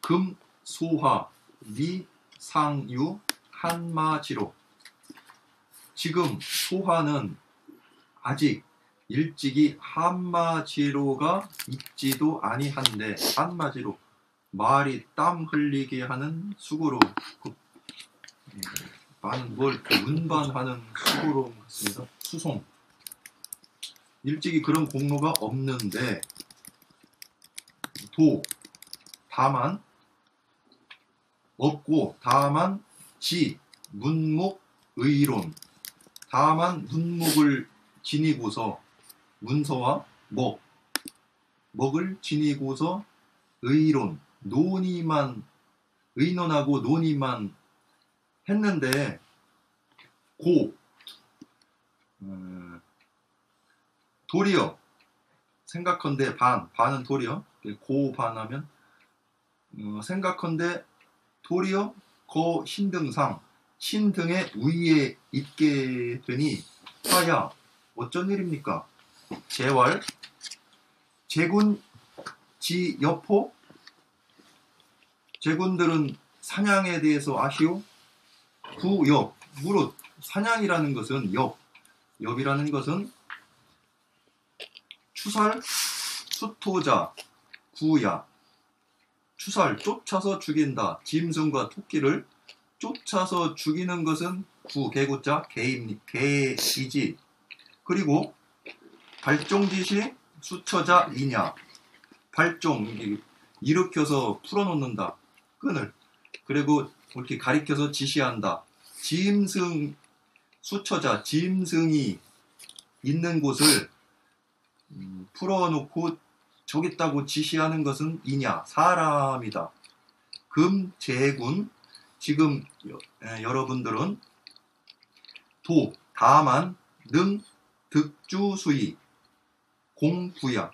금, 소화, 미, 상유, 한마지로. 지금 소화는 아직 일찍이 한마지로가 있지도 아니한데, 한마지로 말이 땀 흘리게 하는 수고로, 많은 뭘 운반하는 수고로 같습니다. 수송. 일찍이 그런 공로가 없는데, 도, 다만 없고, 다만 지, 문목, 의론. 다만 문목을 지니고서, 문서와 먹을 지니고서 의론, 의논하고 논의만 했는데, 도리어 생각컨대 반은 도리어, 고반하면 생각컨대 도리어 거 신등의 위에 있게 되니 하야 어쩐 일입니까? 제왈 제군 지여포. 제군들은 사냥에 대해서 아시오? 구엽 무릇. 사냥이라는 것은 엽이라는 것은 추살 수토자 구야. 추살 쫓아서 죽인다. 짐승과 토끼를 쫓아서 죽이는 것은 개구자 개이지. 그리고 발종짓이 수처자 이냐. 발종 일으켜서 풀어놓는다. 끈을. 그리고 이렇게 가리켜서 지시한다. 수처자 짐승이 있는 곳을 풀어놓고 저기 있다고 지시하는 것은 이냐. 사람이다. 금, 제군. 지금 여러분들은 도, 다만, 능, 득주수이, 공부야.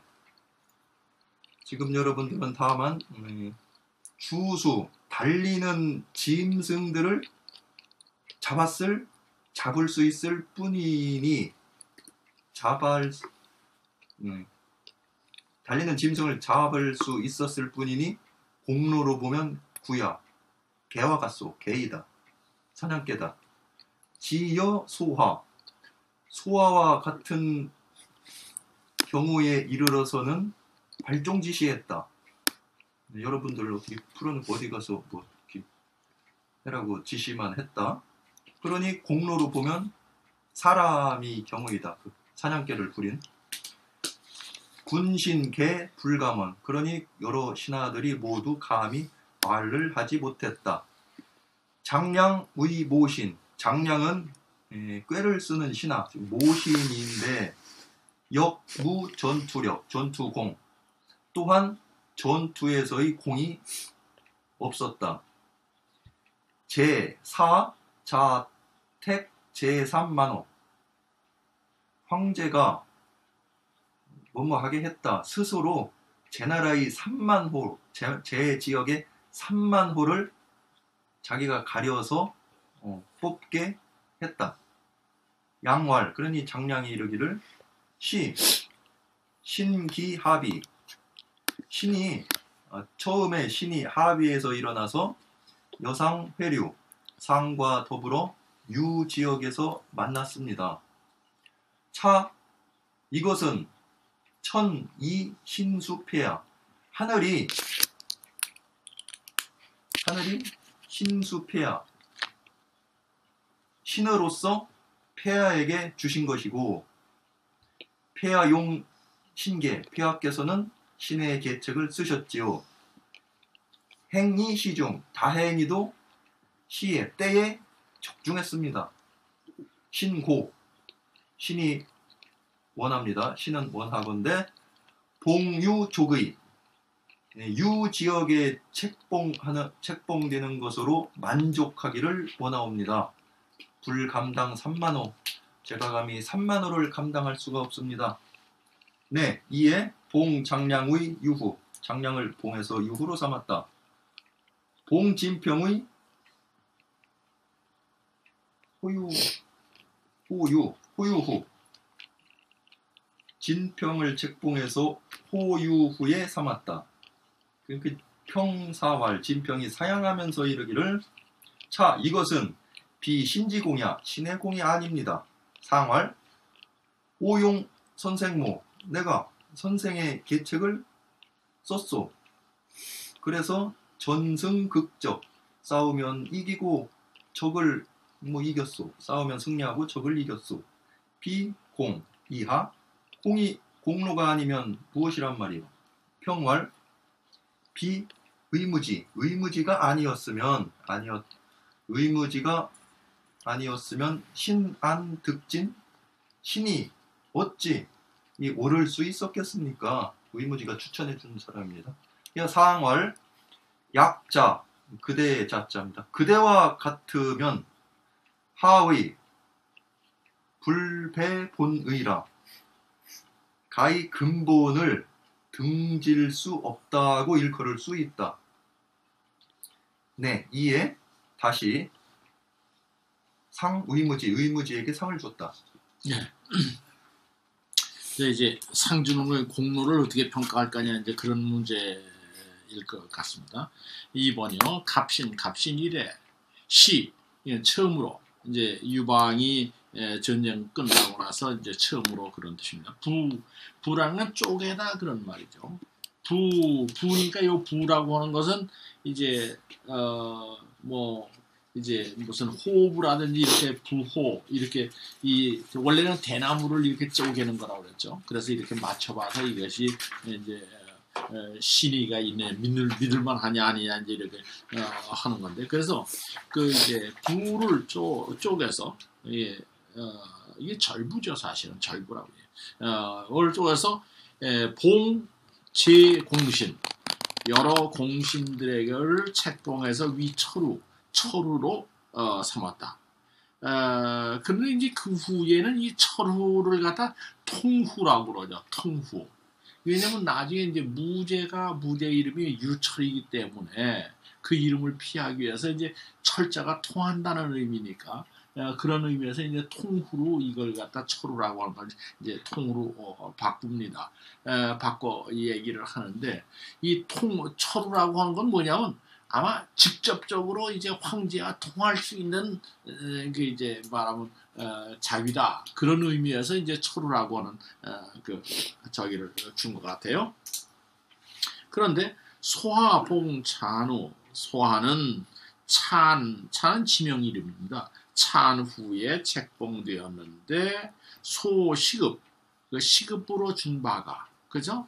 지금 여러분들은 다만 주수, 달리는 짐승들을 잡을 수 있을 뿐이니, 달리는 짐승을 잡을 수 있었을 뿐이니, 공로로 보면 구야. 개와 같소. 개이다. 사냥개다. 지여 소화와 같은 경우에 이르러서는 발종지시했다. 여러분들 어떻게 풀어놓고 어디 가서 뭐 이렇게 해라고 지시만 했다. 그러니 공로로 보면 사람이 경우이다. 그 사냥개를 부린. 군신개 불감원. 그러니 여러 신하들이 모두 감히 말을 하지 못했다. 장량의 모신. 장량은 꾀를 쓰는 신하, 모신인데, 역무 전투력, 전투공. 또한 전투에서의 공이 없었다. 제4 자택 제3만호. 황제가 뭐뭐하게 했다. 스스로 제 나라의 3만호, 제 지역의 3만호를 자기가 가려서 뽑게 했다. 양왈. 그러니 장량이 이르기를 신기합의. 처음에 신이 합의에서 일어나서 여상회류, 상과 더불어 유 지역에서 만났습니다. 이것은 천이 신수폐야. 하늘이 신수폐야. 신으로서 폐하에게 주신 것이고, 폐하용 신계, 폐하께서는 신의 계책을 쓰셨지요. 행이 시중, 다행히도 시에, 때에 적중했습니다. 신고, 신이 원합니다. 신은 원하건대 봉유족의, 유 지역에 책봉되는 것으로 만족하기를 원하옵니다. 불감당 3만호. 제가 감히 3만호를 감당할 수가 없습니다. 네, 이에 봉장량의 유후. 장량을 봉해서 유후로 삼았다. 봉진평의 호유후. 진평을 책봉해서 호유후에 삼았다. 그 평사활 진평이 사양하면서 이르기를 차 이것은 비신지공야 신의 공이 아닙니다. 상활 오용 선생모 내가 선생의 계책을 썼소. 그래서 전승극적 싸우면 이기고 적을 이겼소. 싸우면 승리하고 적을 이겼소. 비공 이하 공이 공로가 아니면 무엇이란 말이요. 평활 비의무지 의무지가 아니었으면 의무지가 아니었으면 신안득진 신이 어찌 이 오를 수 있었겠습니까? 의무지가 추천해 준 사람입니다. 상활 약자 그대의 자자입니다. 그대와 같으면 하의 불배본의라 가히 근본을 등질 수 없다고 일컬을 수 있다. 네, 이에 다시 의무지에게 상을 줬다. 네. 이제 상 주는 거에 공로를 어떻게 평가할 거냐 이제 그런 문제일 것 같습니다. 2번이요. 갑신 이래 시 처음으로 이제 유방이 전쟁 끝나고 나서 이제 처음으로 그런 뜻입니다. 부라는 건 쪼개다 그런 말이죠. 부니까 요 부라고 하는 것은 이제 이제 무슨 호부라든지 이렇게 부호 이렇게 원래는 대나무를 이렇게 쪼개는 거라고 그랬죠. 그래서 이렇게 맞춰봐서 이것이 이제 신의가 있네 믿을만 하냐 아니냐 이제 이렇게 하는 건데 그래서 그 이제 부를 쪼개서 이게 절부죠. 사실은 절부라고 해요. 를 쪼개서 봉제공신 여러 공신들에게를 책봉해서 철우로 삼았다. 그런데 이제 그 후에는 이 철후를 갖다 통후라고 그러죠. 통후. 왜냐면 나중에 이제 무제 이름이 유철이기 때문에 그 이름을 피하기 위해서 이제 철자가 통한다는 의미니까 그런 의미에서 이제 통후로 이걸 갖다 철우라고 하는 걸 이제 통으로 바꿉니다. 바꿔 얘기를 하는데 이 철우라고 하는 건 뭐냐면 아마 직접적으로 이제 황제와 통할 수 있는 그 이제 말하면 자위다 그런 의미에서 이제 철우라고 하는 그 저기를 준 것 같아요. 그런데 소하봉찬후 소하는 찬은 지명 이름입니다. 찬 후에 책봉되었는데 소시급 그 시급으로 준 바가 그죠?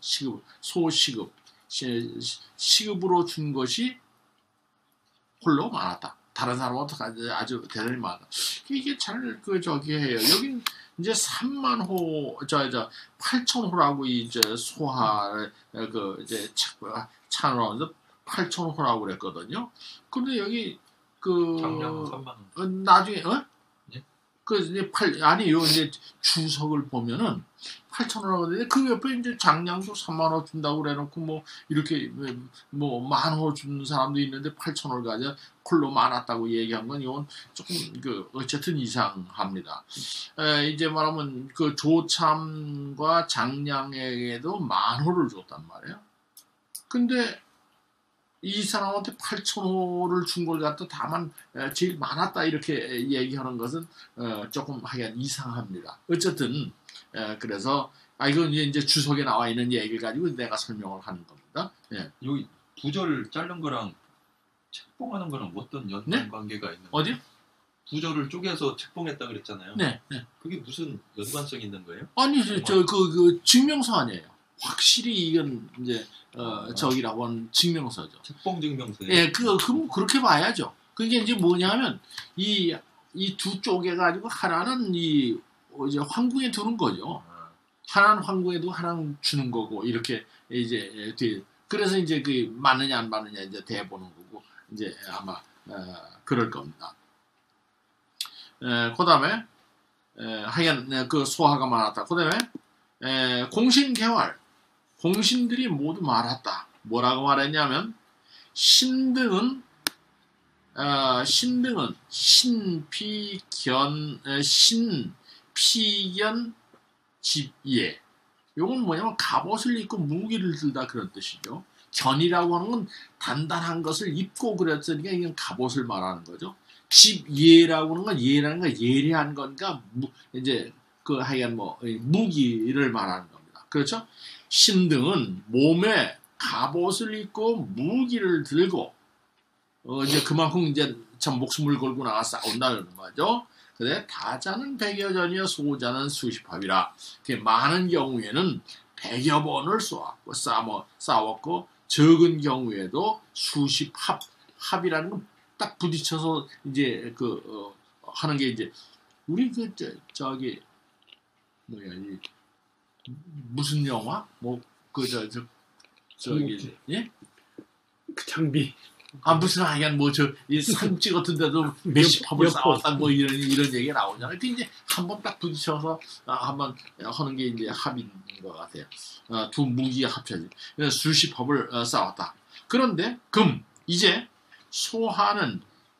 시급으로 준 것이 홀로 많았다. 다른 사람보다 아주 대단히 많았다. 이게 잘 해요. 여긴 이제 3만호 8천호라고 이제 소하 이제 찬으로 하면서 8천호라고 그랬거든요. 근데 여기 장량은 3만호. 나중에 예? 아니요 이제 주석을 보면은 8,000원이라고 하는데 그 옆에 이제 장량도 3만원 준다고 그래놓고 이렇게 만원 주는 사람도 있는데 8,000원을 가져 콜로 많았다고 얘기한 건 이건 조금 어쨌든 이상합니다. 이제 말하면 그 조참과 장량에게도 만호를 줬단 말이에요. 근데 이 사람한테 8,000호를 준 걸 갖다 다만 제일 많았다 이렇게 얘기하는 것은 조금 하여간 이상합니다. 어쨌든 그래서 이건 이제 주석에 나와 있는 얘기를 가지고 내가 설명을 하는 겁니다. 예. 여기 부절을 자른 거랑 책봉하는 거랑 어떤 연관관계가 있는 거예요? 어디요? 부절을 쪼개서 책봉했다 그랬잖아요. 네. 그게 무슨 연관성이 있는 거예요? 아니 그 증명서 아니에요. 확실히 이건 이제 저기라고 하는 증명서죠. 책봉 증명서예요. 예, 그렇게 봐야죠. 그게 이제 뭐냐면 이 두 쪼개 가지고 하나는 이제 황궁에 두는 거죠. 하나는 황궁에 두고 하나는 주는 거고 이렇게 이제 그래서 이제 그 맞느냐 안 맞느냐 이제 대보는 거고 이제 아마 그럴 겁니다. 그다음에 하여간 그 소화가 많았다. 그다음에 공신개활 공신들이 모두 말았다. 뭐라고 말했냐면 신등은 신피견 집예. 요건 뭐냐면 갑옷을 입고 무기를 들다 그런 뜻이죠. 견이라고 하는 건 단단한 것을 입고 그랬으니까 이건 갑옷을 말하는 거죠. 집예라고 하는 건 예라는 건 예리한 건가 이제 그 하여간 뭐 무기를 말하는 겁니다. 그렇죠? 신등은 몸에 갑옷을 입고 무기를 들고 이제 그만큼 이제 참 목숨을 걸고 나가 싸운다는 거죠. 그래 다자는 100여 전이여 소자는 수십합이라. 많은 경우에는 100여 번을 싸웠고 적은 경우에도 수십합. 합이라는 건 딱 부딪혀서 이제 하는 게 이제 우리 저기 뭐야 이 무슨 영화 저기 예? 그 장비. 무슨 하여간 이 산지 같은 데도 몇십 합을 싸웠다 뭐 이런 얘기가 나오잖아요. 그 이제 한번 딱 부딪혀서 한번 하는 게 이제 합인 것 같아요. 두 무기가 합쳐진 수십 합을 싸웠다. 그런데 이제 소하는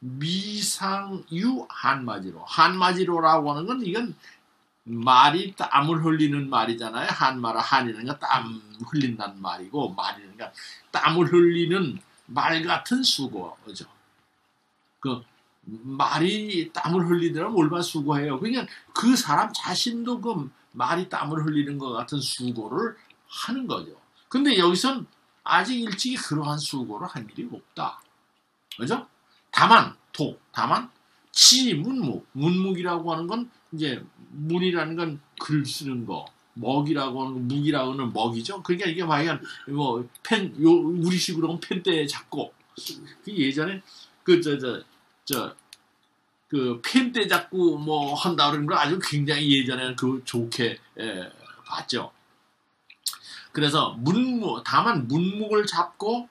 미상유 한마지로. 한마지로라고 하는 건 이건 말이 땀을 흘리는 말이잖아요. 한이라는 건 땀 흘린다는 말이고 말이라는 건 땀을 흘리는 말 같은 수고죠. 그 말이 땀을 흘리더라면 얼마나 수고해요. 그러니까 그 사람 자신도 그 말이 땀을 흘리는 것 같은 수고를 하는 거죠. 근데 여기선 아직 일찍이 그러한 수고를 한 일이 없다. 그죠? 다만 문묵이라고 하는 건 이제 문이라는 건 글 쓰는 거, 먹이라고 하는 건 묵이라고 하는 먹이죠. 그러니까 이게 과연 우리식으로 하면 펜대 잡고 예전에 그 펜대 잡고 뭐 한다 그러는 걸 아주 굉장히 예전에 좋게 봤죠. 그래서 다만 문묵을 잡고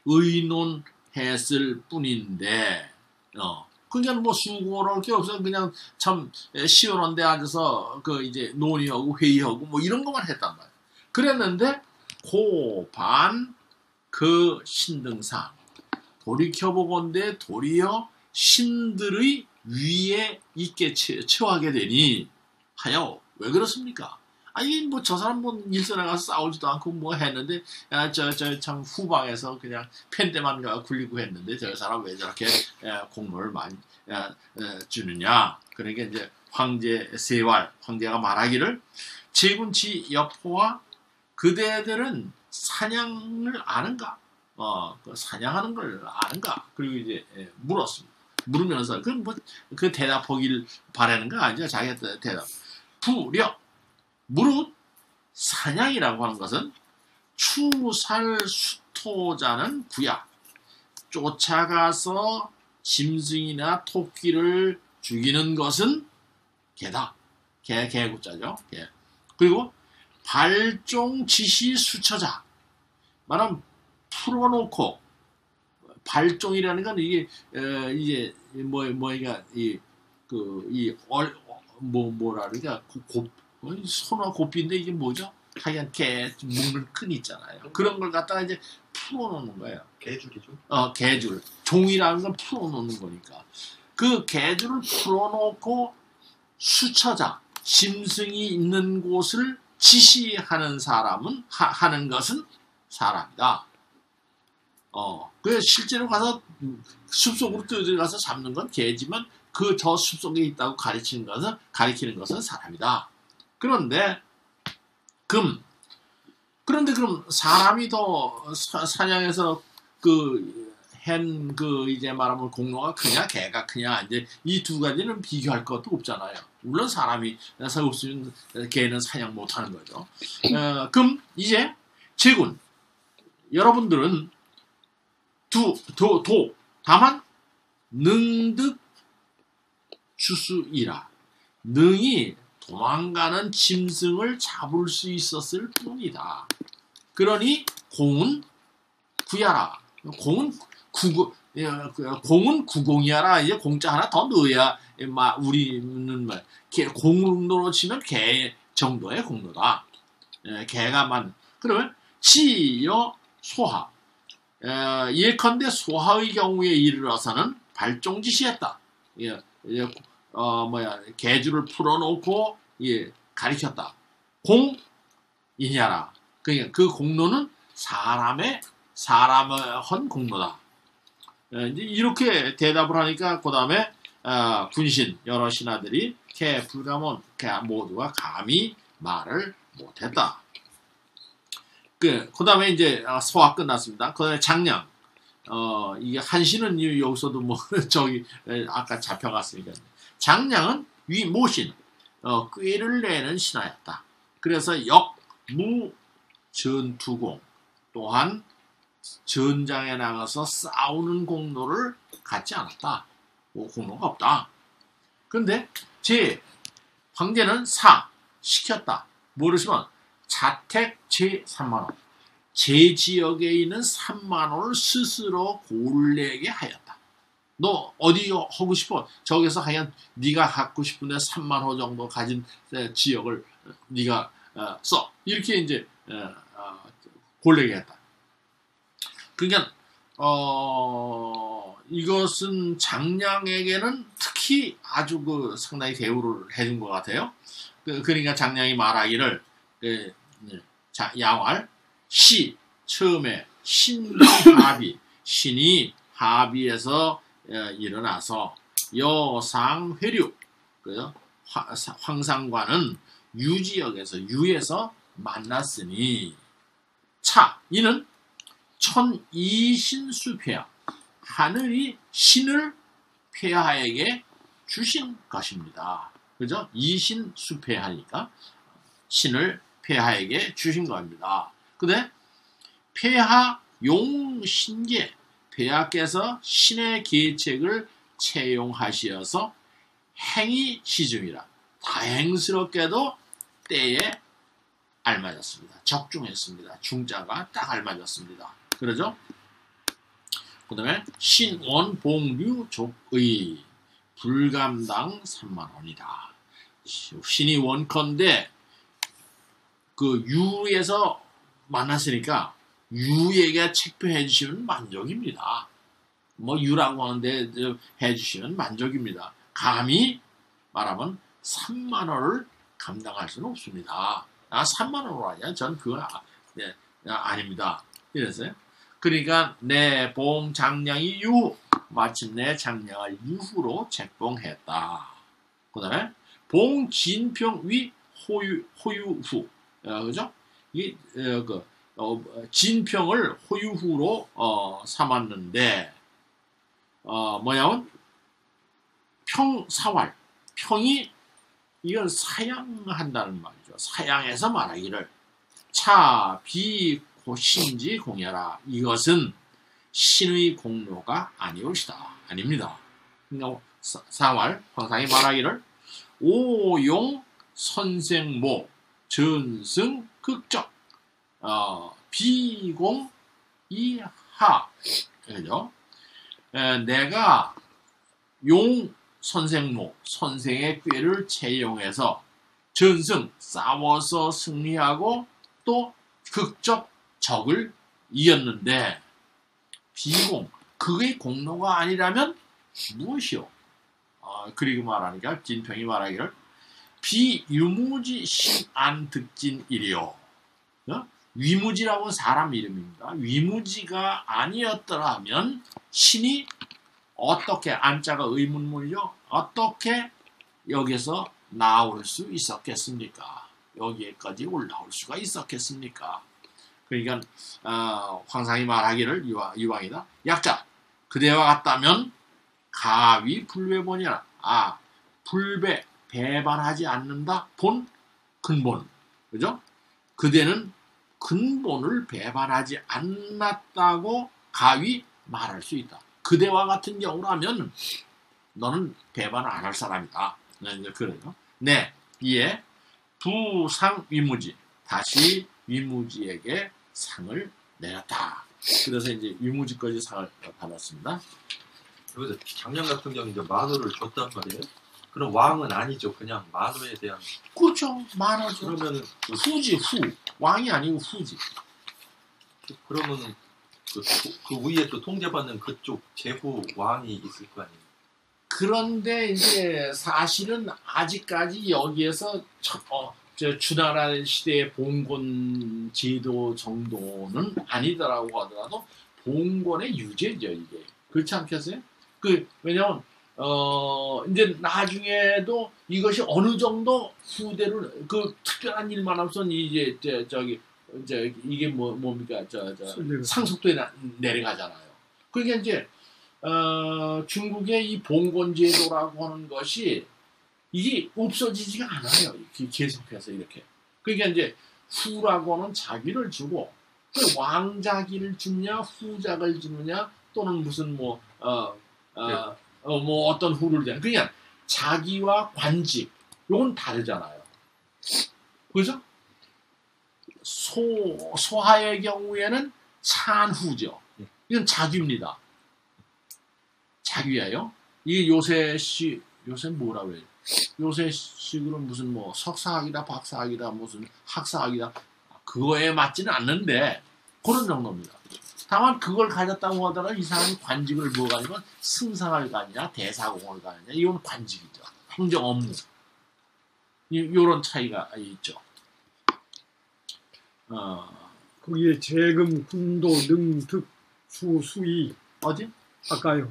의논했을 뿐인데, 그러니까 뭐 수고를 할 게 없어. 그냥 참 시원한 데 앉아서 이제 논의하고 회의하고 뭐 이런 것만 했단 말이야. 그랬는데 고반 신등상 돌이켜보건대 도리어 신들의 위에 있게 처하게 되니 하여 왜 그렇습니까? 아니 뭐 저 사람 뭐 일선에 가서 싸우지도 않고 뭐 했는데 참 후방에서 그냥 펜대만 굴리고 했는데 저 사람 왜 저렇게 공로를 많이 주느냐. 그러니까 이제 황제가 말하기를 제군치 여포와 그대들은 사냥을 아는가? 사냥하는 걸 아는가? 그리고 이제 물었습니다. 물으면서 그 대답하길 바라는 거 아니죠? 자기가 대답. 무릇 사냥이라고 하는 것은 추살수토자는 구야. 쫓아가서 짐승이나 토끼를 죽이는 것은 개다. 개구자죠. 개. 그리고 발종지시 수처자. 말하면 풀어놓고 발종이라는 건 이게 이제 뭐가 뭐라 그러니까 소나 고삐인데 이게 뭐죠? 하얀 개 묶는 끈 있잖아요. 그런 걸 갖다가 이제 풀어놓는 거예요. 개줄이죠. 개줄. 종이라는 건 풀어놓는 거니까. 그 개줄을 풀어놓고 수처자, 짐승이 있는 곳을 지시하는 사람은 하는 것은 사람이다. 그 실제로 가서 숲속으로 들어가서 잡는 건 개지만 저 숲속에 있다고 가리키는 것은 사람이다. 그런데 그럼 사람이 더 사냥해서 이제 말하면 공로가 크냐 개가 크냐 이제 이 두 가지는 비교할 것도 없잖아요. 물론 사람이 없으면 개는 사냥 못하는 거죠. 그럼 이제 제군 여러분들은 다만 능득 추수이라 능히 도망가는 짐승을 잡을 수 있었을 뿐이다. 그러니 공은 구야라. 공은 구공이야라. 이제 공짜 하나 더 넣어야 우리는 공으로 치면 개 정도의 공로다. 개가 그러면 지여 소하. 예컨대 소하의 경우에 이르러서는 발종지시했다. 개줄을 풀어놓고 가리켰다. 공이냐라. 그러니까 그 공로는 사람의 헌 공로다. 이제 이렇게 대답을 하니까 그 다음에 군신 여러 신하들이 불가문 모두가 감히 말을 못했다. 그 다음에 이제 서화 끝났습니다. 그 다음에 장량. 이게 한신은 여기서도 뭐 저기 아까 잡혀갔으니까. 장량은 모신 꾀를 내는 신하였다. 그래서 역무 전투공 또한 전장에 나가서 싸우는 공로를 갖지 않았다. 뭐 공로가 없다. 그런데 황제는 시켰다. 뭐르시면 자택 제 3만원 제 지역에 있는 3만원을 스스로 골래게 하였다. 너 어디 하고 싶어? 저기서 하여간 네가 갖고 싶은데 3만호 정도 가진 지역을 네가 써. 이렇게 이제 골래게 했다. 그러니까 이것은 장량에게는 특히 아주 상당히 대우를 해준 것 같아요. 그러니까 장량이 말하기를 양활 처음에 신합의 신이 합의에서 일어나서 여상회류 황상과는 유지역에서 만났으니 이는 천이신수폐하 하늘이 신을 폐하에게 주신 것입니다. 그죠? 이신수폐하니까 신을 폐하에게 주신 겁니다. 근데 폐하 용신계 폐하께서 신의 계책을 채용하시어서 행위 시중이라 다행스럽게도 때에 알맞았습니다. 적중했습니다. 중자가 딱 알맞았습니다. 그러죠? 그 다음에 신원봉류족의 불감당 3만원이다. 신이 원컨대 그 유에서 만났으니까 유에게 책표해 주시면 만족입니다. 뭐 유라고 하는데 해주시면 만족입니다. 감히 말하면 3만원을 감당할 수는 없습니다. 3만원으로 하냐? 전 그건 아닙니다. 이랬어요. 그러니까 내 봉장량이 마침내 장량을 유후로 책봉했다. 그 다음에 봉진평 위 호유후 그죠? 진평을 호유후로 삼았는데 뭐냐면 평사활 평이 이건 사양한다는 말이죠. 사양해서 말하기를 비고신지 공여라. 이것은 신의 공로가 아니올시다. 아닙니다. 그러니까 사활 황상이 말하기를 오용 선생모 전승 극적 비공 이하 그죠? 내가 용 선생모 선생의 꾀를 채용해서 전승 싸워서 승리하고 또 극적 적을 이겼는데 비공 그의 공로가 아니라면 무엇이요? 그리고 말하니까 진평이 말하기를 비유무지 신안득진이리요. 위무지라고 사람 이름입니다. 위무지가 아니었더라면 신이 어떻게 안자가 의문문이죠. 어떻게 여기서 나올 수 있었겠습니까? 여기에까지 올라올 수가 있었겠습니까? 그러니까 황상이 말하기를 이왕이다. 약자 그대와 같다면 가위 불배본이라 배반하지 않는다. 근본 그죠? 그대는 근본을 배반하지 않았다고 가위 말할 수 있다. 그대와 같은 경우라면 너는 배반을 안 할 사람이다. 이제 그래요. 네, 이에 부상 위무지 다시 위무지에게 상을 내렸다. 그래서 이제 위무지까지 상을 받았습니다. 여기서 장량 같은 경우 이제 만호를 줬단 말이에요. 그럼 왕은 아니죠. 그냥 만호에 대한. 그렇죠. 만호죠. 그러면은 후지 왕이 아니고 후지. 그러면은 그 위에 또 통제받는 그쪽 제후 왕이 있을 거 아니에요. 그런데 이제 사실은 아직까지 여기에서 주나라 시대의 봉건 제도 정도는 아니더라고 하더라도 봉건의 유죄죠 이게. 그렇지 않겠어요? 왜냐면 이제 나중에도 이것이 어느 정도 후대로 특별한 일만 없으면 이제 이게 뭡니까 상속도에 내려가잖아요. 그러니까 이제 중국의 이 봉건제도라고 하는 것이 이게 없어지지가 않아요. 계속해서 이렇게. 그러니까 이제 후라고는 자기를 주고 왕자기를 주냐 후작을 주느냐 또는 무슨 뭐 어떤 후를 주냐. 그냥 자기와 관직 요건 다르잖아요. 그죠? 소하의 경우에는 찬후죠. 이건 자귀입니다. 자귀예요. 이게 요새 뭐라 그래요? 요새식으로 무슨 뭐 석사학이다, 박사학이다, 무슨 학사학이다 그거에 맞지는 않는데 그런 정도입니다. 다만 그걸 가졌다고 하더라도 이 사람이 관직을 뭐 가냐면 승상을 가느냐, 대사공을 가느냐 이건 관직이죠. 행정 업무. 요런 차이가 있죠. 거기에 재금, 군도, 능, 득, 수, 수의 어디? 아까요.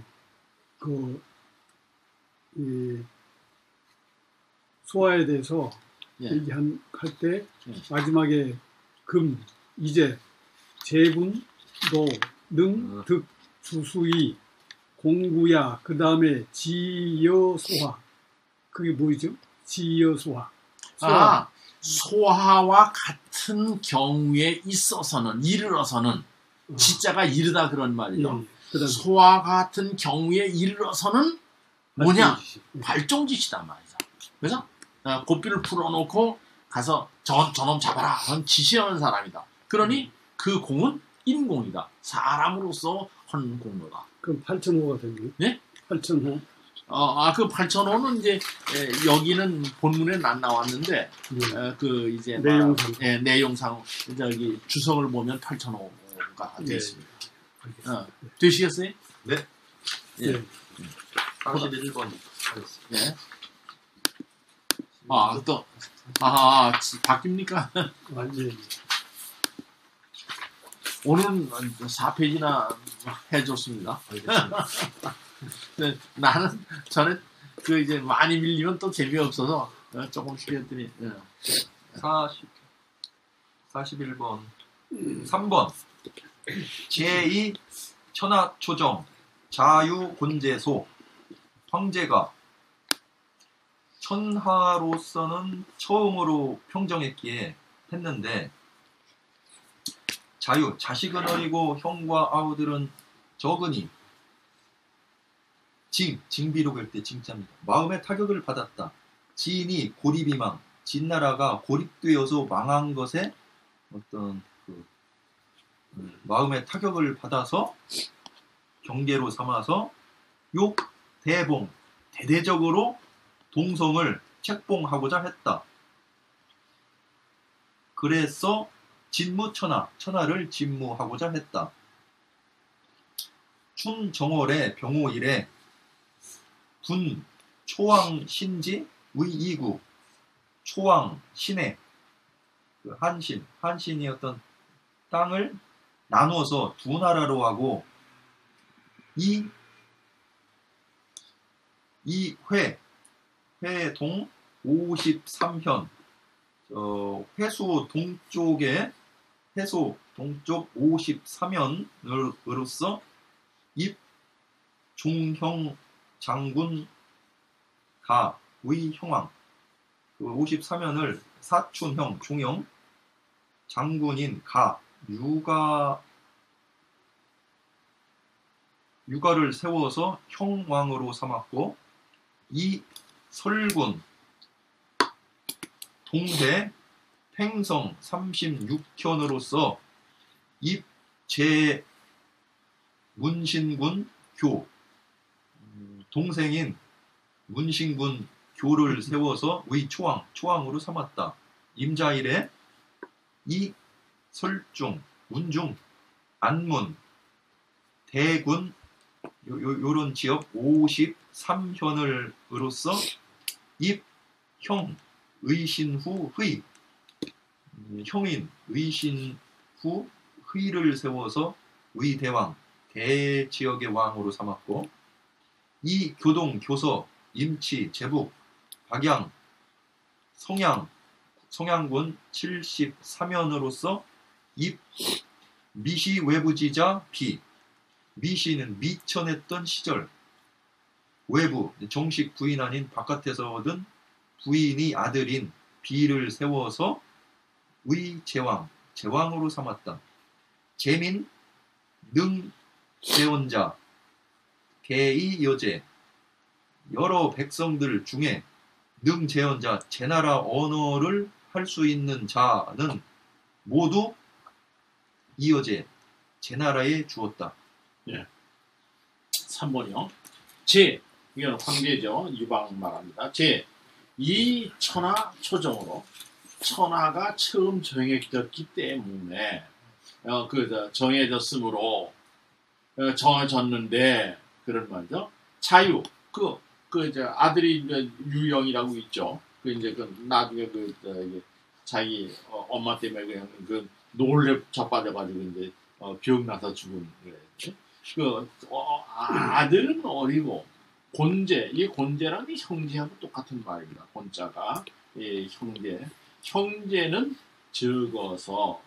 소화에 대해서 얘기할 때 마지막에 금, 이제 재군, 도, 능, 득, 수수이, 공구야, 그 다음에 지여소화. 그게 뭐죠? 지여소화. 소하와 같은 경우에 있어서는 이르러서는 지자가 이르다 그런 말이죠. 소와 같은 경우에 이르러서는 뭐냐? 발종짓이단 말이죠. 그래서 고삐를 풀어놓고 가서 저놈 잡아라. 그건 지시하는 사람이다. 그러니 그 공은 인공이다. 사람으로서 한 공로다. 그럼 8,500가 됐네. 네? 8,500. 그 8,500는 이제 여기는 본문에 안 나왔는데 이제 내용상 저기 주석을 보면 8,500가 되어 있습니다. 되시겠어요? 네. 예. 41번 네. 바뀝니까? 완전히. 오늘은 4페이지나 해줬습니다. 네, 나는 전에 이제 많이 밀리면 또 재미없어서 조금씩 했더니 41번 3번 제2 천하초정 자유곤제소 황제가 천하로서는 처음으로 평정했기에 했는데 자식은 어리고 형과 아우들은 적으니 징비록 할 때 징자입니다. 마음의 타격을 받았다. 지인이 고립이망 진나라가 고립되어서 망한 것에 어떤 마음의 타격을 받아서 경계로 삼아서 대봉 대대적으로 동성을 책봉하고자 했다. 그래서 천하를 진무하고자 했다. 춘정월의 병호일에 군 초왕 신지 위이구 초왕 신의 한신이 어떤 땅을 나누어서 두 나라로 하고 회동 53현 회수 동쪽 53현으로서 입종형 장군 가의 형왕 53현을 사촌형 종형 장군인 유가를 세워서 형왕으로 삼았고 이 설군 동해 팽성 36현으로서 입제 문신군 교 동생인 문신군 교를 세워서 초왕으로 삼았다. 임자일에 이 설중 문중 안문 대군 요런 지역 53현으로서 입형 의신후 형인 의신 후 의를 세워서 의대왕 대지역의 왕으로 삼았고 이 교동, 교서, 임치, 제북, 박양, 성양군 73연으로서 입 미시 외부지자 비 미시는 미천했던 시절 외부 정식 부인 아닌 바깥에서 얻은 부인이 아들인 비를 세워서 의제왕 제왕으로 삼았다. 제민 능제원자 개의 여제 여러 백성들 중에 능제언자 제나라 언어를 할 수 있는 자는 모두 이어제 제나라에 주었다. 예. 3번이요. 제 이건 황제죠. 유방 말합니다. 제 이 천하 초정으로 천하가 처음 정해졌기 때문에 정해졌으므로 정해졌는데 그런 말이죠. 자유 이제 아들이 이제 유영이라고 있죠. 나중에 자기 엄마 때문에 그냥 놀래 자빠져가지고 이제 병나서 죽은 거예요. 아들은 어리고 곤제 이 곤제랑 이 형제하고 똑같은 말입니다. 곤자가 형제는 적어서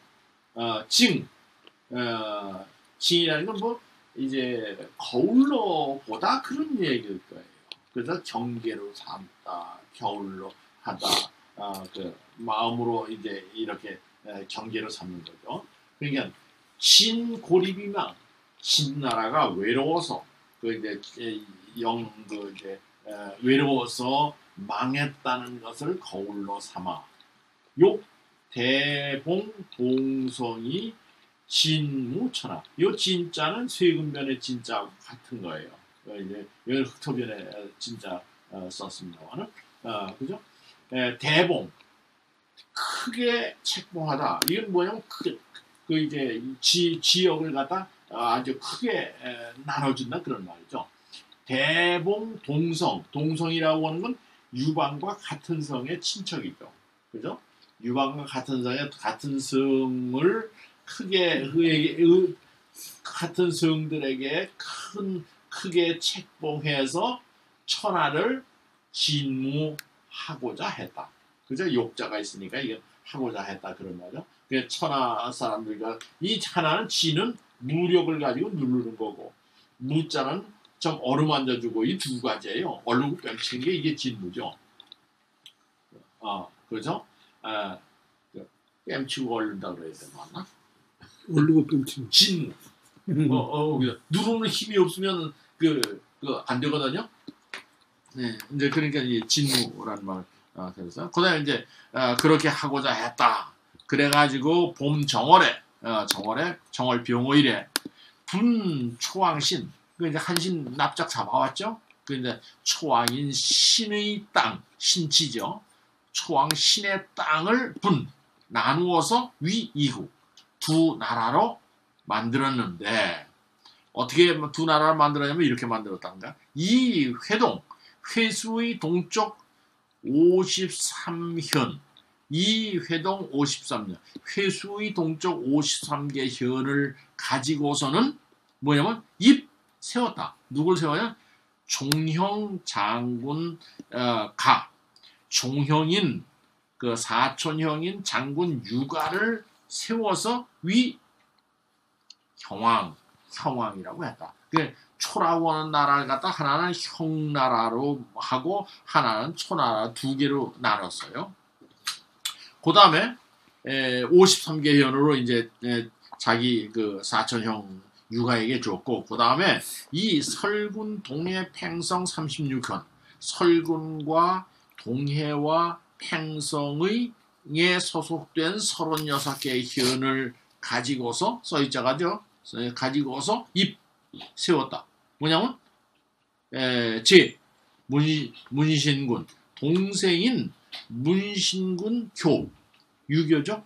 징이라는 건 뭐 이제 거울로보다 그런 얘기일 거예요. 그래서 경계로 삼다, 겨울로 하다, 마음으로 이제 이렇게 경계로 삼는 거죠. 그러니까 진고립이면 진나라가 외로워서 외로워서 망했다는 것을 거울로 삼아 욕 대봉 동성이 진무천하. 이 진자는 세금변의 진자하고 같은 거예요. 이제 여기 흑토변에 진짜 썼습니다만은 그죠? 대봉 크게 책봉하다. 이건 뭐냐면 이제 지역을 갖다 아주 크게 나눠준다 그런 말이죠. 대봉 동성이라고 하는 건 유방과 같은 성의 친척이죠. 그죠? 유방과 같은 성의 같은 성을 크게 같은 성들에게 크게 책봉해서 천하를 진무하고자 했다. 그죠? 욕자가 있으니까 이게 하고자 했다 그런 말이죠. 그 천하 사람들과 이 하나는 진은 무력을 가지고 누르는 거고 무자는 좀 어루만져주고 이 두 가지예요. 얼르고 뺨치는 게 이게 진무죠. 그렇죠? 뺨치고 얼른다 그래야 되나 맞나? 얼르고 뺨치고 진무. 누르는 힘이 없으면 안 되거든요. 네, 이제 그러니까 이 진무라는 말 그래서 그다음에 이제 그렇게 하고자 했다. 그래가지고 봄 정월에 정월병오일에 분초왕신 이제 한신 납작 잡아왔죠. 이제 초왕인 신의 땅 신치죠. 초왕 신의 땅을 나누어서 위이후 두 나라로 만들었는데 어떻게 두 나라를 만들었냐면 이렇게 만들었답니다. 이 회수의 동쪽 53현 이 회동 53년 회수의 동쪽 53개 현을 가지고서는 뭐냐면 입 세웠다. 누굴 세워냐? 종형 장군 종형인 사촌형인 장군 유가를 세워서 형왕이라고 했다. 초라고 하는 나라를 갖다 하나는 형나라로 하고 하나는 초나라 두 개로 나눴어요. 그 다음에 53개 현으로 이제 자기 사촌형 유가에게 줬고 그 다음에 이 설군 동해 팽성 36현 설군과 동해와 팽성의 소속된 36개의 현을 가지고서 써있자가죠. 가지고서 입 세웠다. 뭐냐면 문신군 동생인 문신군 유교죠.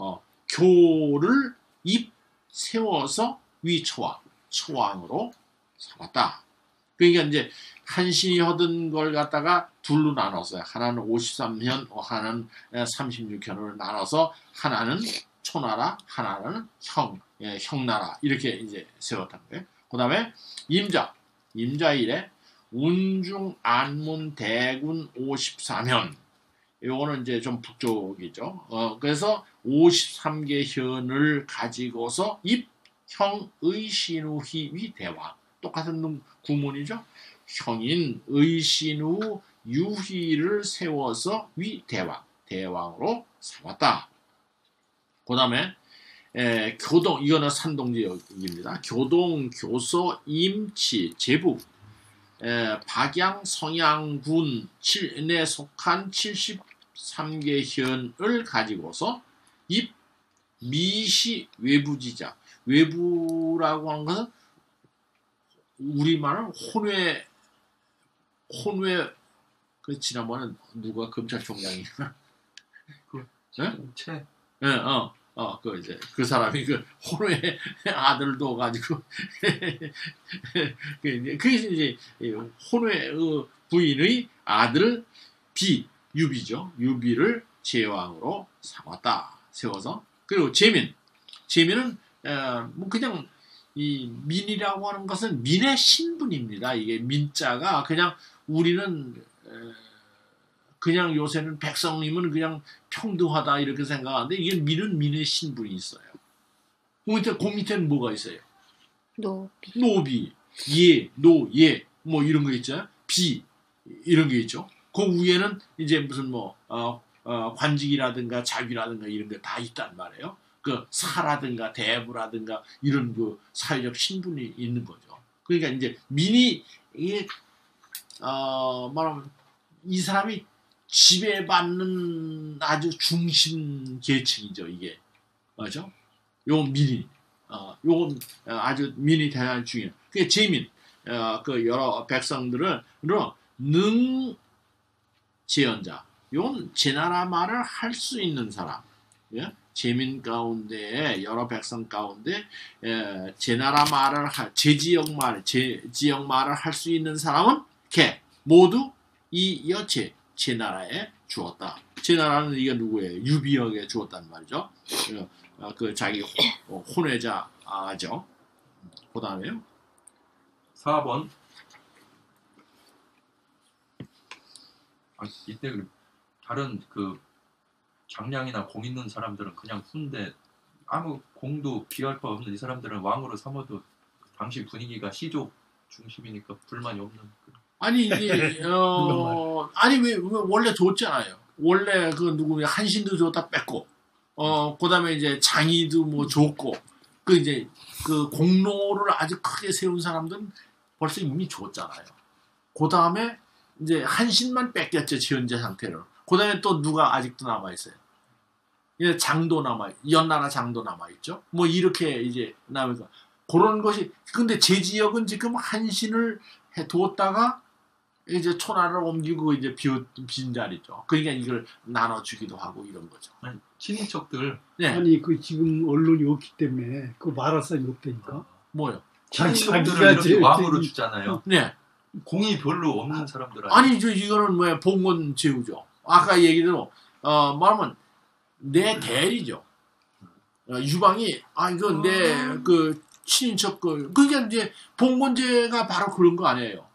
교를 입 세워서 초왕으로 삼았다. 그러니까 이제 한신이 얻은 걸 갖다가 둘로 나눴어요. 하나는 53현, 하나는 36현으로 나눠서 하나는 초나라, 하나는 형나라 이렇게 이제 세웠던 거예요. 그 다음에 임자일에 운중 안문 대군 53현. 요거는 이제 좀 북쪽이죠. 그래서 53개 현을 가지고서 입형의 신우희 위대왕. 똑같은 구문이죠. 형인 의신우 유희를 세워서 위대왕, 대왕으로 삼았다. 그 다음에 교동, 이거는 산동 지역입니다. 교동, 교서, 임치, 제북, 박양, 성양군 내 속한 73개 현을 가지고서 미시 외부지자. 외부라고 하는 것은 우리말은 혼외 그 지난번에 누가 검찰총장이 그 이제 그 사람이 그 혼외 아들도 가지고 그게 이제 혼외 부인의 아들 유비죠. 유비를 제왕으로 삼았다. 세워서. 그리고 제민은 뭐 그냥 이 민이라고 하는 것은 민의 신분입니다. 이게 민자가 그냥 우리는 그냥 요새는 백성님은 그냥 평등하다 이렇게 생각하는데 이게 민은 민의 신분이 있어요. 그 밑에는 뭐가 있어요? 노비, 예, 뭐 이런 거 있죠. 비 이런 게 있죠. 그 위에는 이제 무슨 뭐 관직이라든가 자귀라든가 이런 게 다 있단 말이에요. 그 사라든가 대부라든가 이런 그 사회적 신분이 있는 거죠. 그러니까 이제 민이 이게 말하면 이 사람이 지배받는 아주 중심 계층이죠. 이게 맞죠? 요건 민이 요건 아주 민이 대단히 중요해요. 그게 제민 그 여러 백성들은 능제언자. 요건 제 나라 말을 할 수 있는 사람. 예? 제민 가운데 여러 백성 가운데 제 나라 말을 제 지역 말을 할 수 있는 사람은 모두 제 나라에 주었다. 제 나라는 이게 누구예요? 유비에게 주었단 말이죠. 그 자기 혼외자죠. 그 다음에요. 4번. 이때 다른 그 장량이나 공 있는 사람들은 그냥 훈데 아무 공도 비할 바 없는 이 사람들은 왕으로 삼아도 당시 분위기가 시족 중심이니까 불만이 없는. 아니 이게 아니 왜 원래 줬잖아요. 원래 그 누구 한신도 줬다 뺐고 그다음에 이제 장이도 뭐 줬고 그 이제 그 공로를 아주 크게 세운 사람들은 벌써 이미 줬잖아요. 그다음에 이제 한신만 뺏겼죠. 현재 상태로. 그다음에 또 누가 아직도 남아 있어요. 이제 장도 연나라 장도 남아 있죠. 뭐 이렇게 이제 남아서 그런 것이 근데 제 지역은 지금 한신을 해 두었다가 이제 초나라를 옮기고 이제 빈 자리죠. 그러니까 이걸 나눠주기도 하고 이런 거죠. 아니, 친인척들. 네. 아니 그 지금 언론이 없기 때문에 그 말할 사람이 없다니까. 뭐요? 친인척들을 이렇게 왕으로 주잖아요. 네. 공이 별로 없는 사람들 아니 이거는 뭐야 봉건 제후죠. 아까 얘기대로 말하면 내 대리죠. 유방이 이거 내 그 친인척 그러니까 이제 봉건제가 바로 그런 거 아니에요.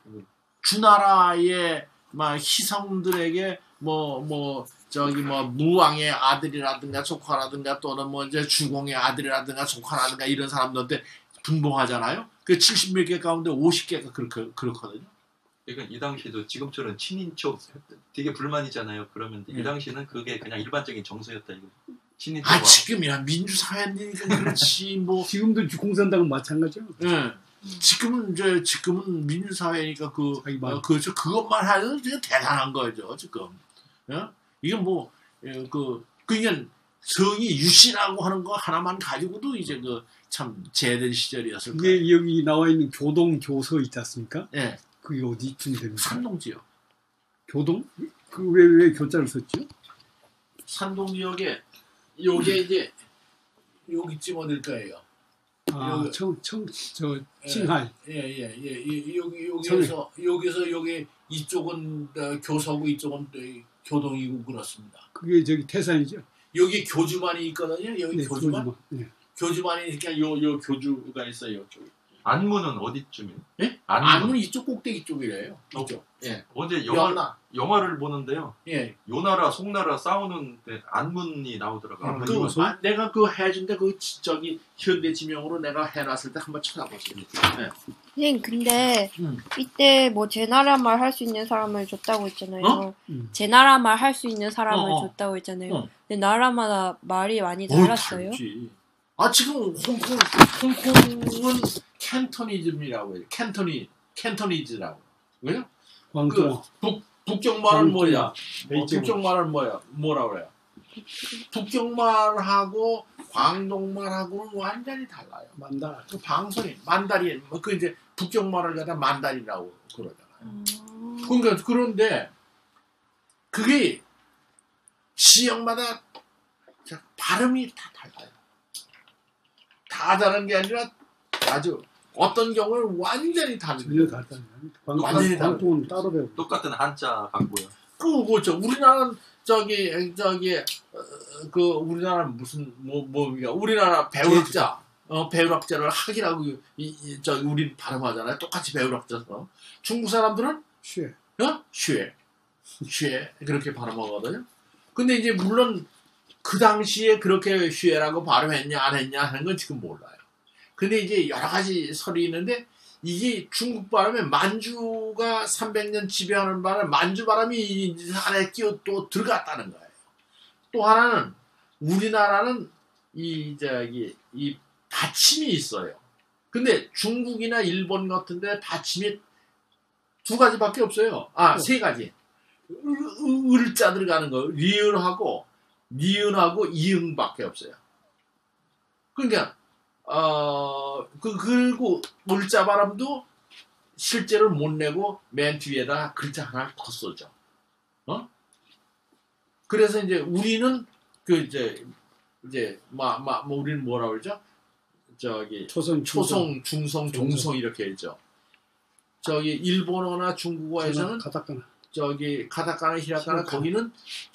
주나라의 막 희성들에게 저기 무왕의 아들이라든가 조카라든가 또는 뭐 이제 주공의 아들이라든가 조카라든가 이런 사람들한테 분봉하잖아요. 그 70몇 개 가운데 50개가 그렇거든요. 그러니까 이 당시도 지금처럼 친인척 되게 불만이잖아요. 그러면 이 당시는 그게 그냥 일반적인 정서였다 이거. 친인척. 지금이야 민주사회니까 그렇지 뭐. 지금도 공산당은 마찬가지죠. 네. 지금은 민주사회니까 그렇죠. 그것만 하면 진짜 대단한 거죠 지금. 예? 이건 그러니까 성이 유신하고 하는 거 하나만 가지고도 이제 참 제된 시절이었을 거예요. 이게 여기 나와 있는 교동 교서 있지 않습니까? 네. 그게 어디쯤 됩니까? 산동 지역. 교동? 그 왜 교자를 썼죠? 산동 지역에 요게 이제 여기쯤 어딜 거예요. 아, 저 칭할. 예. 여기서 여기 이쪽은 교서고 이쪽은 교동이고 그렇습니다. 그게 저기 태산이죠. 여기 교주만이 있거든요. 여기 네, 교주만. 교주만. 네. 교주만이 있으니까 요 교주가 있어요. 이쪽에. 안문은 어디쯤이에요? 예? 안문. 안문 이쪽 꼭대기 쪽이래요. 이쪽. 예. 어제 연나. 영화를 보는데요. 예. 요나라 송나라 싸우는데 안문이 나오더라고요. 내가 그 해준데 그 저기 현대 지명으로 내가 해놨을 때 한번 찾아보세요. 예. 선생님 근데 음. 이때 뭐 제 나라 말 할 수 있는 사람을 줬다고 했잖아요. 어? 제 나라 말 할 수 있는 사람을 어. 줬다고 했잖아요. 어. 근데 나라마다 말이 많이 달랐어요. 다르지. 아 지금 홍콩은 캔토니즘이라고 해요. 캔토니즈라고. 왜요? 광동. 북경말은 뭐야? 베이징. 북경말은 뭐라 그래요? 북경말하고 광동말하고는 완전히 달라요. 만다. 그 방송이 만다린 그 이제 북경말을 갖다 만다린이라고 그러잖아요. 그러니까 그런데 그게 지역마다 발음이 다 달라요. 다 다른 게 아니라 아주 어떤 경우는 완전히 다른 전혀 다르다. 완전히 광동은 따로 배우. 똑같은 한자 같고요. 그렇죠. 우리나라는 그 우리나라는 무슨 뭐야? 우리나라 배우학자 배우학자를 학이라고 우린 발음하잖아요. 똑같이 배우학자서 중국 사람들은 쉐. 쉐 그렇게 발음하거든요. 근데 이제 물론 그 당시에 그렇게 쉐라고 발음했냐 안 했냐 하는 건 지금 몰라요. 근데 이제 여러 가지 설이 있는데 이게 중국 발음에 만주가 300년 지배하는 바람에 만주 바람이 안에 끼어 또 들어갔다는 거예요. 또 하나는 우리나라는 이 받침이 있어요. 근데 중국이나 일본 같은데 받침이 두 가지밖에 없어요. 세 가지. 을자 들어가는 거, 리을하고 니은하고 이응밖에 없어요. 그러니까 그리고 을자 발음도 실제로 못 내고 맨 뒤에다 글자 하나 더 써죠. 그래서 이제 우리는 우리는 뭐라 그러죠? 초성, 중성, 종성 이렇게 있죠. 일본어나 중국어에서는 가다카나. 가다카나, 히라카나 거기는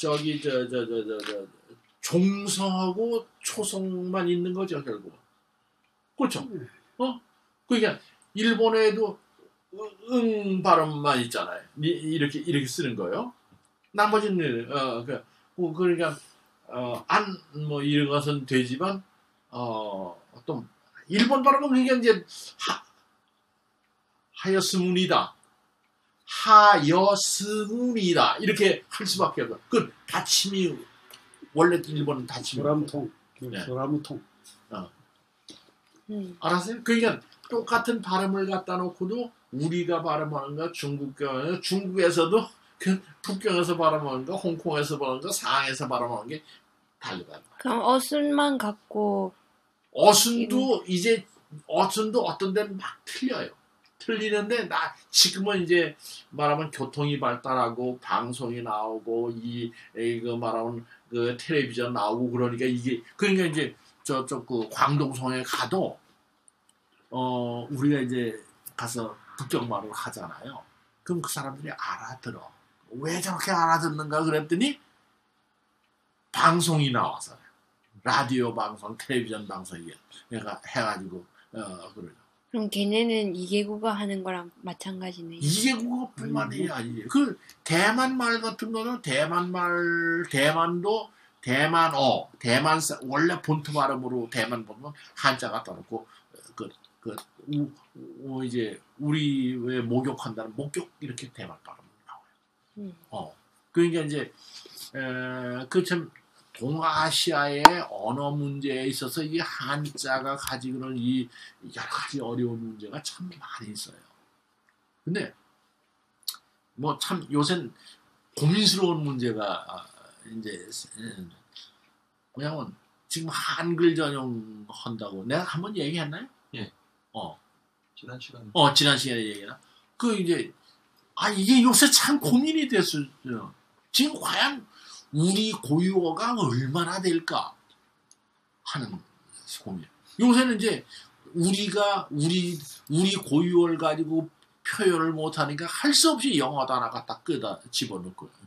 종성하고 초성만 있는 거죠, 결국. 그렇죠. 그러니까 일본에도 응 발음만 있잖아요. 이렇게 쓰는 거예요. 나머지는 그러니까 이런 것은 되지만 또 일본 발음은 그러니까 이제 하여스문이다 이렇게 할 수밖에 없어. 그 받침이 원래 일본은 받침이 조라무통. 네. 조라무통. 알았어요? 그러니까 똑같은 발음을 갖다 놓고도 우리가 발음하는 거 중국에서도 북경에서 발음하는 거 홍콩에서 발음하는 거 상하이에서 발음하는 게 다르다. 그럼 어순만 갖고 어순도 어떤 데는 막 틀려요. 틀리는데 지금은 이제 말하면 교통이 발달하고 방송이 나오고 이거 말하면 그 텔레비전 나오고 그러니까 그러니까 이제 저쪽 그 광동성에 가도 우리가 이제 가서 북경말을 하잖아요. 그럼 그 사람들이 알아들어. 왜 저렇게 알아듣는가 그랬더니 방송이 나와서 라디오 방송, 텔레비전 방송이 내가 해가지고 그러죠. 그럼 걔네는 2개국어 하는 거랑 마찬가지네요. 2개국어뿐만이 아니에요. 그 대만 말 같은 거는 대만도 대만어, 원래 본토 발음으로 대만 보면 한자가 떠놓고 이제 우리 왜 목욕한다는 목욕 이렇게 대만 발음으로 나와요. 그러니까 이제 그 참 동아시아의 언어 문제에 있어서 이 한자가 가지고 있는 이 여러 가지 어려운 문제가 참 많이 있어요. 근데 뭐 참 요새는 고민스러운 문제가 이제 뭐냐면 지금 한글 전용 한다고 내가 한번 얘기했나요? 예. 지난 시간에. 지난 시간에 얘기나. 이게 요새 참 고민이 됐어요. 지금 과연 우리 고유어가 얼마나 될까 하는 고민. 요새는 이제 우리가 우리 고유어를 가지고 표현을 못하니까 할 수 없이 영어 단어 갖다 끄다 집어넣을 거예요.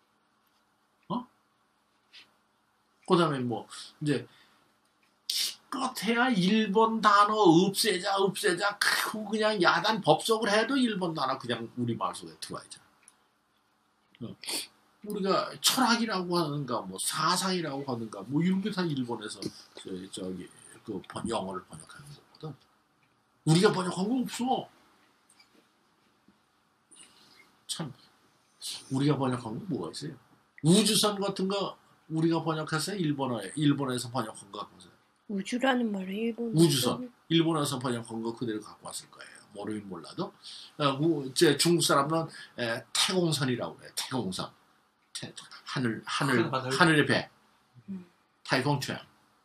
그다음에 뭐 이제 기껏해야 일본 단어 없애자 그냥 야단 법석을 해도 일본 단어 그냥 우리말 속에 들어와야죠. 우리가 철학이라고 하는가 뭐 사상이라고 하는가 뭐 이런 게 다 일본에서 저기 그 영어를 번역하는 거거든. 우리가 번역한 거 없어. 참 우리가 번역한 거 뭐가 있어요? 우주선 같은 거 우리가 번역해서 일본에서 번역한 거 갖고 왔어요. 우주라는 말은 일본 우주선 일본에서 번역한 거 그대로 갖고 왔을 거예요. 모르긴 몰라도 중국 사람은 태공선이라고 그래요. 태공선 하늘의 배 타이공추안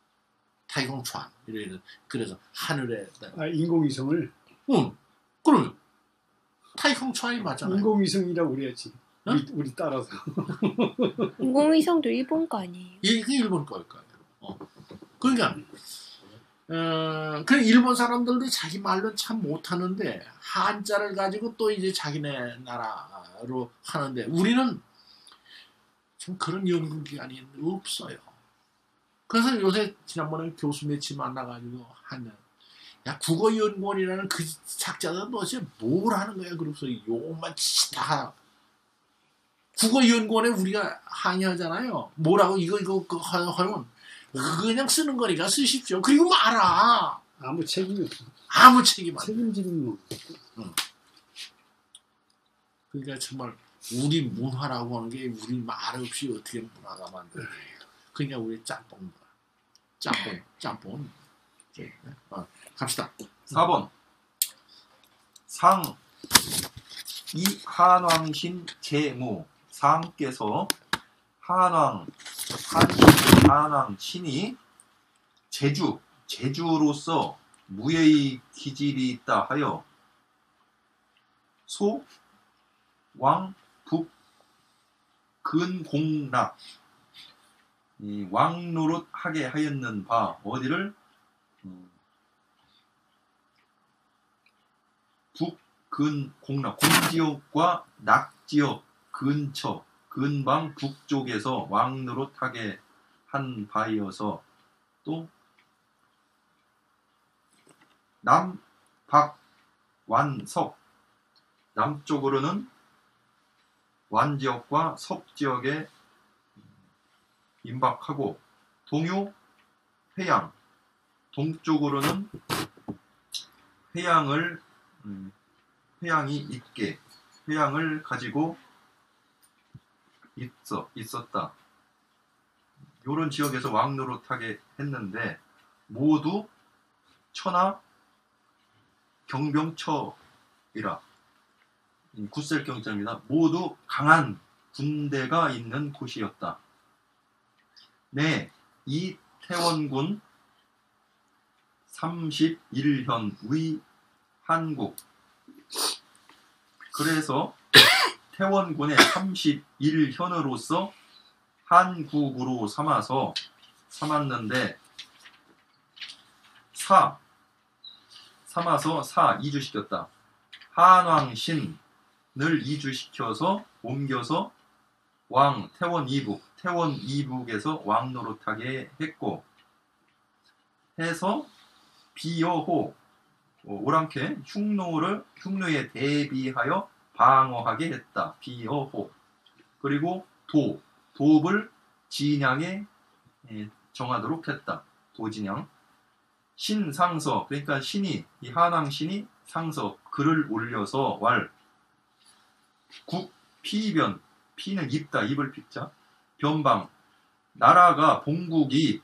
이래서 그래서 하늘에 인공위성을 그러면 타이공추안이 맞잖아요. 인공위성이라고 그래야지. 어? 우리 따라서. 인공위성도 일본 거 아니에요? 이게 일본 거일 거예요. 그러니까 그 일본 사람들도 자기 말로 참 못하는데 한자를 가지고 또 이제 자기네 나라로 하는데 우리는 참 그런 연구기관이 없어요. 그래서 요새 지난번에 교수 매치 만나가지고 야 국어연구원이라는 그 작자들은 도대체 뭘 하는 거야? 그러면서 욕만 치다 국어연구원에 우리가 항의하잖아요. 뭐라고 이거 하면 그냥 쓰는 거니까 쓰십시오. 그리고 말아. 아무 책임이 없어. 아무 책임 안 돼. 책임지는 뭐. 그러니까 정말 우리 문화라고 하는 게 우리 말 없이 어떻게 문화가 만들어요. 그러니까 우리 짬뽕. 갑시다. 4번 상 이한왕신 제무 상께서 한왕신이 제주로서 무예의 기질이 있다 하여 소, 왕, 북, 근공락 이 왕노릇 하게 하였는 바 어디를 북, 근, 공락 공지역과 낙지역 근처 근방 북쪽에서 왕노릇 하게 한 바이어서 또 남, 박, 완, 석 남쪽으로는 완지역과 석지역에 임박하고 동요, 회양 동쪽으로는 회양이 있게 회양을 가지고 있었다. 요런 지역에서 왕노릇하게 했는데 모두 천하 경병처이라 굳셀경자입니다. 모두 강한 군대가 있는 곳이었다. 네, 이태원군 31현의 한국 그래서 태원군의 31현으로서 한국으로 삼았는데 삼아서 이주시켰다. 한왕신을 이주시켜서 옮겨서 태원 이북에서 왕노릇하게 했고 해서 비여호 오랑캐 흉노에 대비하여 방어하게 했다. 비여호 그리고 도읍을 진양에 정하도록 했다. 도진양 신상서 그러니까 신이 이 한왕신이 상서 글을 올려서 국 피변 피는 입다 입을 핍자 변방 나라가 본국이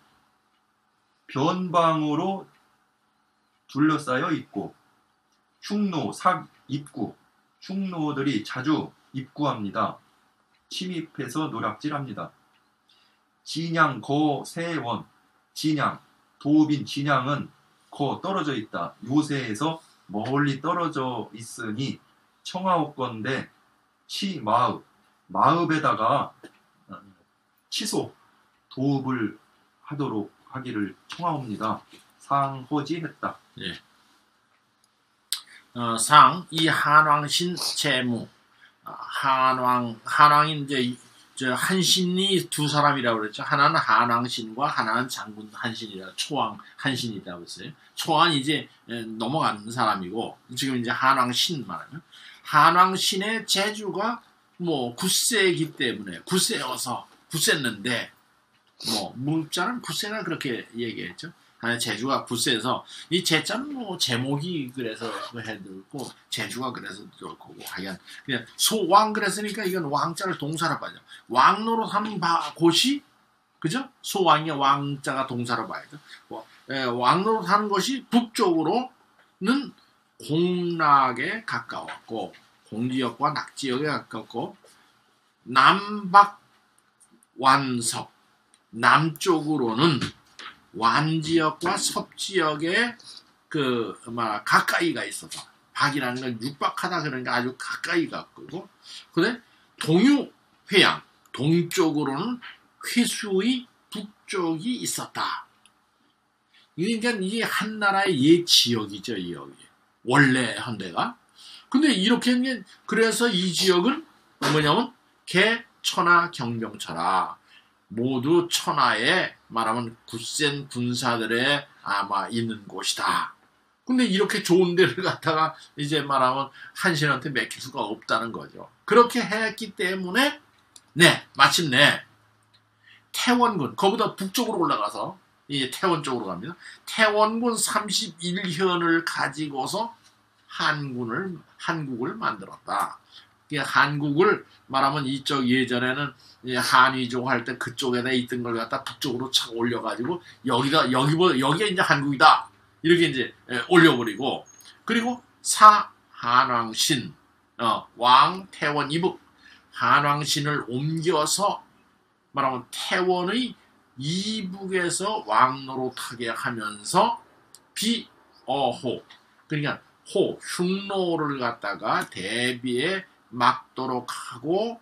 변방으로 둘러싸여 있고 흉노 입구 흉노들이 자주 입구합니다. 침입해서 노략질합니다. 진양 거세원 진양 도읍인 진양은 떨어져 있다. 요새에서 멀리 떨어져 있으니 청하옵건대 마읍에다가 치소 도읍을 하기를 청하옵니다. 상허지했다. 예. 상, 이 한왕신 채무. 한왕이 이제, 한신이 두 사람이라고 그랬죠. 하나는 한왕신과 하나는 장군 한신이라, 초왕 한신이라고 했어요. 초왕이 이제 넘어가는 사람이고, 지금 이제 한왕신 말하면. 한왕신의 제주가 뭐, 굳세이기 때문에, 굳셌는데, 무자는 굳세나 그렇게 얘기했죠. 제주가 굳세서 이 제자는 뭐 제목이 그래서 해들고 제주가 그래서 그렇고 하여간 그냥 소왕 그랬으니까 이건 왕자를 동사로 봐야죠. 왕노로 하는 곳이 그죠? 소왕의 왕자가 동사로 봐야죠. 왕노로 하는 것이 북쪽으로는 공락에 가까웠고 공지역과 낙지역에 가깝고 남박 완석 남쪽으로는 완지역과 섭지역에 가까이가 있어서 박이라는 건 육박하다 그러니까 아주 가까이 갔고 근데 동유회양 동쪽으로는 회수의 북쪽이 있었다. 그러니까 이게 한 나라의 옛 지역이죠. 이 여기 원래 현대가. 근데 이렇게 그래서 이 지역은 뭐냐면 개, 천하, 경병천하 모두 천하에 말하면 굳센 군사들의 아마 있는 곳이다. 근데 이렇게 좋은 데를 갖다가 이제 말하면 한신한테 맡길 수가 없다는 거죠. 그렇게 했기 때문에 마침내 태원군 거기다 북쪽으로 올라가서 이 태원 쪽으로 갑니다. 태원군 31현을 가지고서 한국을 만들었다. 한국을 말하면 이쪽 예전에는 한위족 할 때 그쪽에다 있던 걸 갖다 북쪽으로 착 올려가지고 여기가 이제 한국이다 이렇게 이제 올려버리고 그리고 한왕신 왕 태원 이북 한왕신을 옮겨서 말하면 태원의 이북에서 왕노릇하게 하면서 비어호 그러니까 흉노를 갖다가 대비에 막도록 하고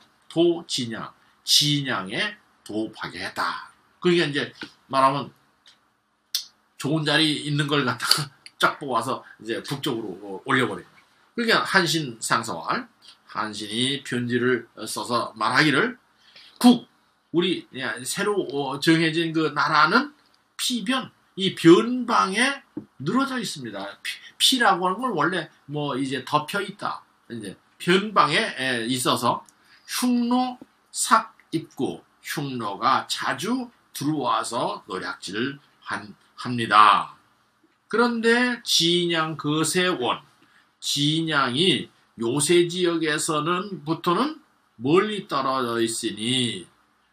진양에 도읍하게 했다. 그러니까 이제 말하면 좋은 자리 있는 걸 갖다가 쫙 뽑아서 이제 북쪽으로 올려버립니다. 그러니까 한신 상서할 한신이 편지를 써서 말하기를 우리 새로 정해진 그 나라는 피변 이 변방에 늘어져 있습니다. 피라고 하는 건 원래 뭐 이제 덮여 있다. 이제 변방에 있어서 흉노 삭 입구 흉노가 자주 들어와서 노략질을 합니다. 그런데 진양 거세원 진양이 요새 지역에서는 멀리 떨어져 있으니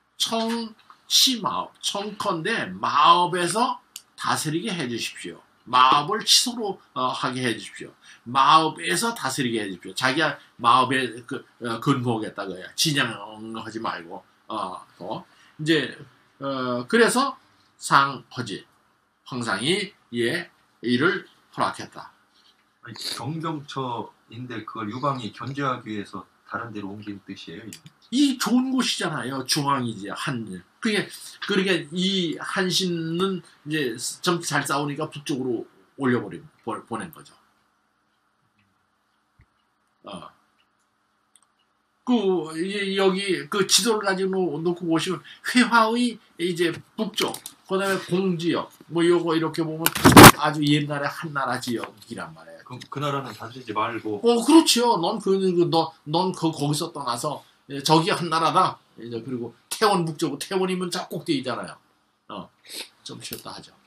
청컨대 마읍에서 다스리게 해주십시오. 마읍을 치소로 하게 해주십시오. 마읍에서 다스리게 해주십시오. 자기가 마읍에 근무하겠다 그야. 진양하지 말고 이제 그래서 황상이 이를 허락했다. 아니, 경병처인데 그걸 유방이 견제하기 위해서 다른 데로 옮긴 뜻이에요? 이 좋은 곳이잖아요. 중앙이지 그러니까 이 한신은 이제 좀 잘 싸우니까 북쪽으로 보낸 거죠. 여기 그 지도를 가지고 놓고 보시면 회화의 이제 북쪽, 그다음에 공지역, 뭐 요거 이렇게 보면 아주 옛날에 한나라 지역이란 말이에요. 그 나라는 다스리지 말고. 그렇죠. 넌 거기서 떠나서 저기 한나라다. 이제 그리고 태원 북쪽, 태원이면 짝꼭대이잖아요. 좀 쉬었다 하죠.